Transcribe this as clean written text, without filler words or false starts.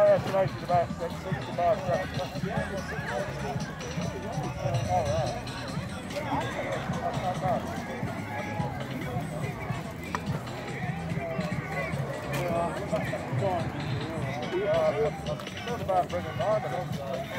estimated about 65 cents. All right. That's not bad. I thought about bringing mine, but